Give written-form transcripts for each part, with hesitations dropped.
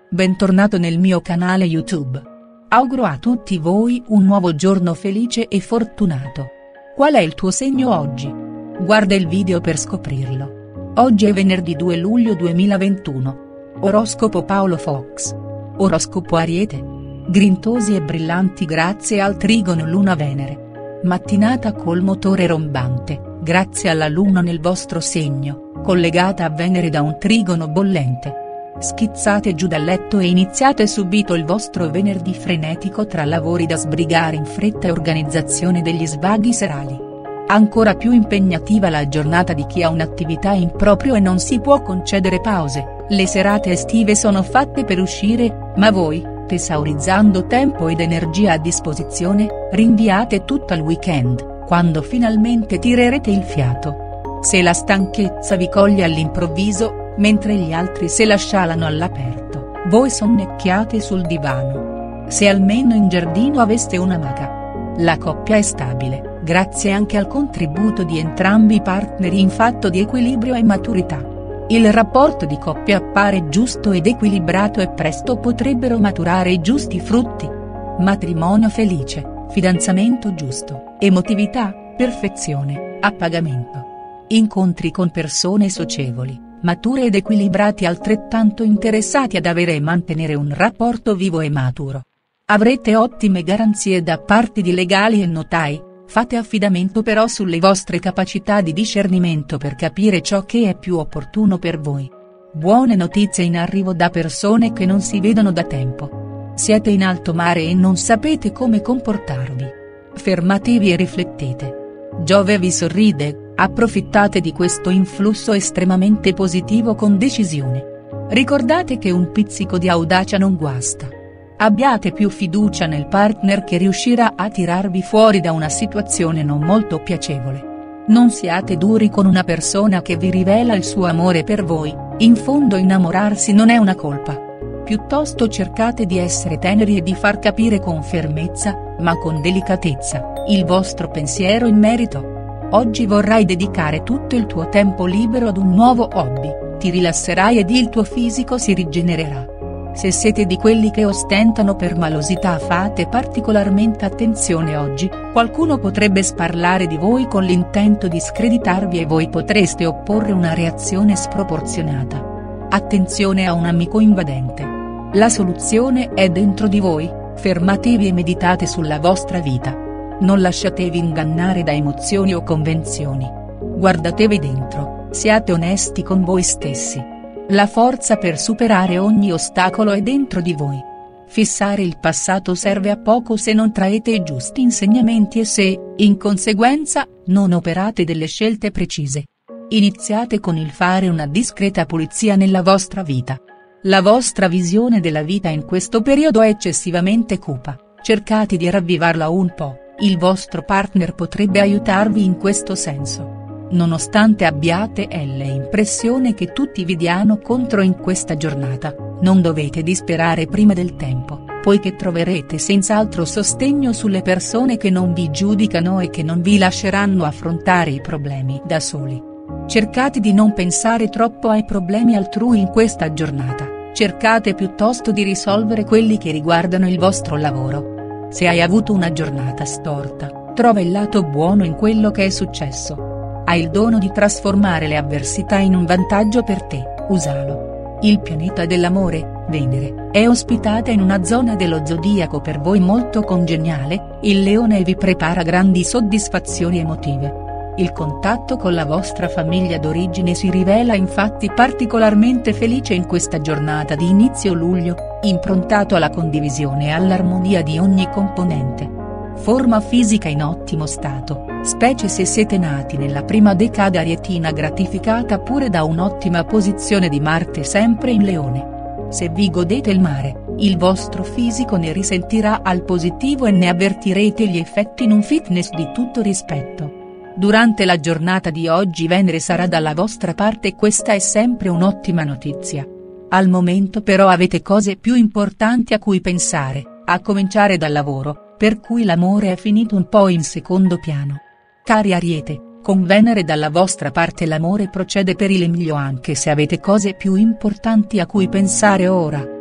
bentornato nel mio canale YouTube. Auguro a tutti voi un nuovo giorno felice e fortunato. Qual è il tuo segno oggi? Guarda il video per scoprirlo. Oggi è venerdì 2 luglio 2021. Oroscopo Paolo Fox. Oroscopo Ariete. Grintosi e brillanti grazie al trigono Luna-Venere. Mattinata col motore rombante, grazie alla Luna nel vostro segno, collegata a Venere da un trigono bollente. Schizzate giù dal letto e iniziate subito il vostro venerdì frenetico tra lavori da sbrigare in fretta e organizzazione degli svaghi serali. Ancora più impegnativa la giornata di chi ha un'attività in proprio e non si può concedere pause. Le serate estive sono fatte per uscire, ma voi, tesaurizzando tempo ed energia a disposizione, rinviate tutto al weekend, quando finalmente tirerete il fiato. Se la stanchezza vi coglie all'improvviso, mentre gli altri se la scialano all'aperto, voi sonnecchiate sul divano. Se almeno in giardino aveste una maga. La coppia è stabile, grazie anche al contributo di entrambi i partner in fatto di equilibrio e maturità. Il rapporto di coppia appare giusto ed equilibrato e presto potrebbero maturare i giusti frutti. Matrimonio felice, fidanzamento giusto, emotività, perfezione, appagamento. Incontri con persone socievoli, mature ed equilibrati altrettanto interessati ad avere e mantenere un rapporto vivo e maturo. Avrete ottime garanzie da parte di legali e notai, fate affidamento però sulle vostre capacità di discernimento per capire ciò che è più opportuno per voi. Buone notizie in arrivo da persone che non si vedono da tempo. Siete in alto mare e non sapete come comportarvi. Fermatevi e riflettete. Giove vi sorride, approfittate di questo influsso estremamente positivo con decisione. Ricordate che un pizzico di audacia non guasta. Abbiate più fiducia nel partner che riuscirà a tirarvi fuori da una situazione non molto piacevole. Non siate duri con una persona che vi rivela il suo amore per voi, in fondo innamorarsi non è una colpa. Piuttosto cercate di essere teneri e di far capire con fermezza, ma con delicatezza, il vostro pensiero in merito. Oggi vorrai dedicare tutto il tuo tempo libero ad un nuovo hobby, ti rilasserai ed il tuo fisico si rigenererà. Se siete di quelli che ostentano per malosità fate particolarmente attenzione oggi, qualcuno potrebbe sparlare di voi con l'intento di screditarvi e voi potreste opporre una reazione sproporzionata. Attenzione a un amico invadente. La soluzione è dentro di voi, fermatevi e meditate sulla vostra vita. Non lasciatevi ingannare da emozioni o convenzioni. Guardatevi dentro, siate onesti con voi stessi. La forza per superare ogni ostacolo è dentro di voi. Fissare il passato serve a poco se non traete i giusti insegnamenti e se, in conseguenza, non operate delle scelte precise. Iniziate con il fare una discreta pulizia nella vostra vita. La vostra visione della vita in questo periodo è eccessivamente cupa, cercate di ravvivarla un po'. Il vostro partner potrebbe aiutarvi in questo senso. Nonostante abbiate l'impressione che tutti vi diano contro in questa giornata, non dovete disperare prima del tempo, poiché troverete senz'altro sostegno sulle persone che non vi giudicano e che non vi lasceranno affrontare i problemi da soli. Cercate di non pensare troppo ai problemi altrui in questa giornata, cercate piuttosto di risolvere quelli che riguardano il vostro lavoro. Se hai avuto una giornata storta, trova il lato buono in quello che è successo. Hai il dono di trasformare le avversità in un vantaggio per te, usalo. Il pianeta dell'amore, Venere, è ospitata in una zona dello zodiaco per voi molto congeniale, il Leone, e vi prepara grandi soddisfazioni emotive. Il contatto con la vostra famiglia d'origine si rivela infatti particolarmente felice in questa giornata di inizio luglio, improntato alla condivisione e all'armonia di ogni componente. Forma fisica in ottimo stato, specie se siete nati nella prima decada arietina gratificata pure da un'ottima posizione di Marte sempre in Leone. Se vi godete il mare, il vostro fisico ne risentirà al positivo e ne avvertirete gli effetti in un fitness di tutto rispetto. Durante la giornata di oggi Venere sarà dalla vostra parte e questa è sempre un'ottima notizia. Al momento però avete cose più importanti a cui pensare, a cominciare dal lavoro, per cui l'amore è finito un po' in secondo piano. Cari Ariete, con Venere dalla vostra parte l'amore procede per il meglio anche se avete cose più importanti a cui pensare ora,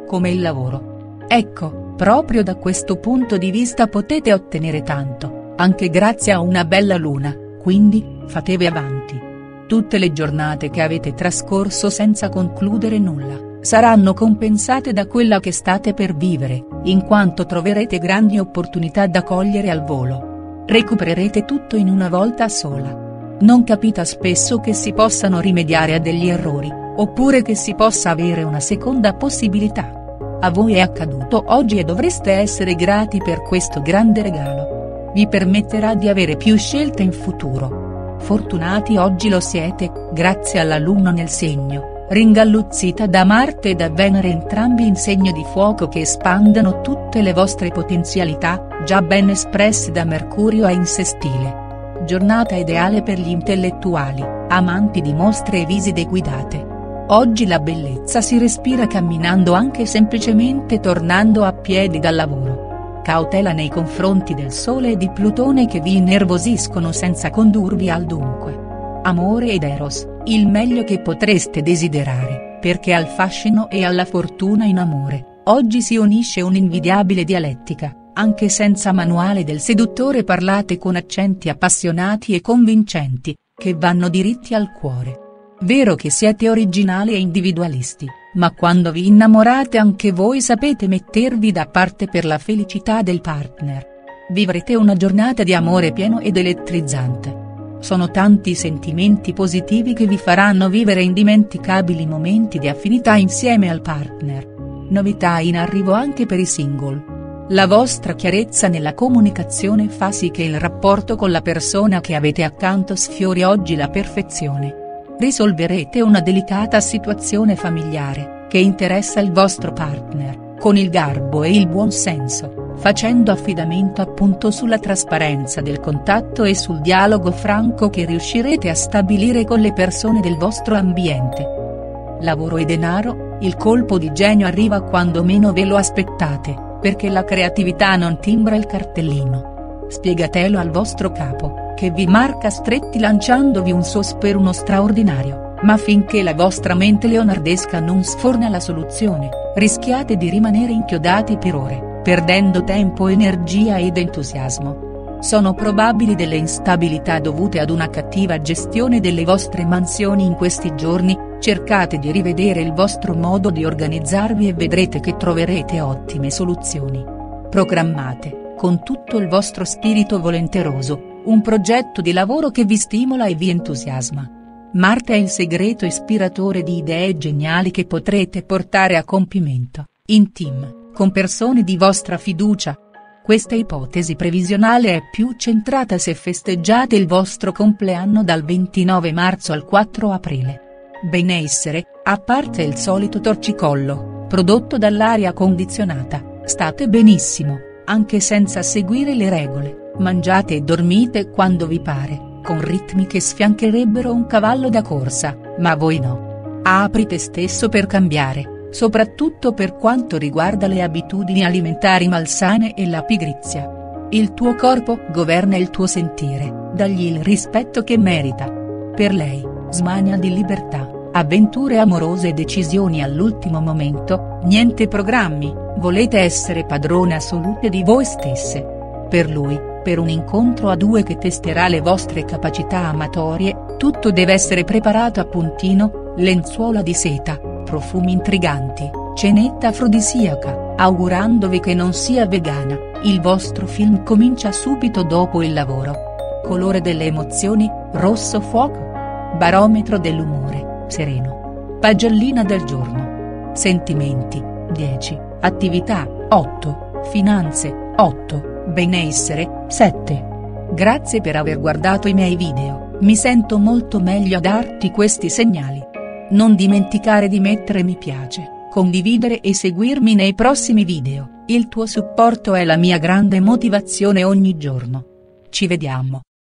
come il lavoro. Ecco, proprio da questo punto di vista potete ottenere tanto, anche grazie a una bella luna, quindi, fatevi avanti. Tutte le giornate che avete trascorso senza concludere nulla, saranno compensate da quella che state per vivere, in quanto troverete grandi opportunità da cogliere al volo. Recupererete tutto in una volta sola. Non capita spesso che si possano rimediare a degli errori, oppure che si possa avere una seconda possibilità. A voi è accaduto oggi e dovreste essere grati per questo grande regalo. Vi permetterà di avere più scelte in futuro. Fortunati oggi lo siete, grazie alla Luna nel segno, ringalluzzita da Marte e da Venere, entrambi in segno di fuoco, che espandano tutte le vostre potenzialità, già ben espresse da Mercurio in sestile. Giornata ideale per gli intellettuali, amanti di mostre e visite guidate. Oggi la bellezza si respira camminando, anche semplicemente tornando a piedi dal lavoro. Cautela nei confronti del Sole e di Plutone che vi innervosiscono senza condurvi al dunque. Amore ed Eros, il meglio che potreste desiderare, perché al fascino e alla fortuna in amore, oggi si unisce un'invidiabile dialettica, anche senza manuale del seduttore parlate con accenti appassionati e convincenti, che vanno diritti al cuore. Vero che siete originali e individualisti, ma quando vi innamorate anche voi sapete mettervi da parte per la felicità del partner. Vivrete una giornata di amore pieno ed elettrizzante. Sono tanti i sentimenti positivi che vi faranno vivere indimenticabili momenti di affinità insieme al partner. Novità in arrivo anche per i single. La vostra chiarezza nella comunicazione fa sì che il rapporto con la persona che avete accanto sfiori oggi la perfezione. Risolverete una delicata situazione familiare, che interessa il vostro partner, con il garbo e il buon senso, facendo affidamento appunto sulla trasparenza del contatto e sul dialogo franco che riuscirete a stabilire con le persone del vostro ambiente. Lavoro e denaro, il colpo di genio arriva quando meno ve lo aspettate, perché la creatività non timbra il cartellino. Spiegatelo al vostro capo, che vi marca stretti lanciandovi un sosperuno straordinario, ma finché la vostra mente leonardesca non sforna la soluzione, rischiate di rimanere inchiodati per ore, perdendo tempo, energia ed entusiasmo. Sono probabili delle instabilità dovute ad una cattiva gestione delle vostre mansioni in questi giorni, cercate di rivedere il vostro modo di organizzarvi e vedrete che troverete ottime soluzioni. Programmate, con tutto il vostro spirito volenteroso, un progetto di lavoro che vi stimola e vi entusiasma. Marte è il segreto ispiratore di idee geniali che potrete portare a compimento, in team, con persone di vostra fiducia. Questa ipotesi previsionale è più centrata se festeggiate il vostro compleanno dal 29 marzo al 4 aprile. Benessere, a parte il solito torcicollo, prodotto dall'aria condizionata, state benissimo, anche senza seguire le regole. Mangiate e dormite quando vi pare, con ritmi che sfiancherebbero un cavallo da corsa, ma voi no. Apri te stesso per cambiare, soprattutto per quanto riguarda le abitudini alimentari malsane e la pigrizia. Il tuo corpo governa il tuo sentire, dagli il rispetto che merita. Per lei, smania di libertà, avventure amorose e decisioni all'ultimo momento, niente programmi, volete essere padrone assolute di voi stesse. Per lui, per un incontro a due che testerà le vostre capacità amatorie, tutto deve essere preparato a puntino, lenzuola di seta, profumi intriganti, cenetta afrodisiaca, augurandovi che non sia vegana, il vostro film comincia subito dopo il lavoro. Colore delle emozioni, rosso fuoco. Barometro dell'umore, sereno. Pagellina del giorno. Sentimenti, 10, attività, 8, finanze, 8. Benessere, 7. Grazie per aver guardato i miei video, mi sento molto meglio a darti questi segnali. Non dimenticare di mettere mi piace, condividere e seguirmi nei prossimi video, il tuo supporto è la mia grande motivazione ogni giorno. Ci vediamo.